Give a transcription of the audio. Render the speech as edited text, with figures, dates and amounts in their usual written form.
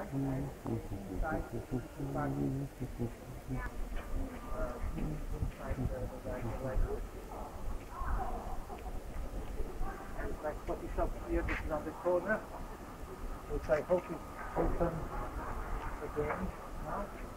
Like coffee shop here, this is on the corner, which I hope is open again now.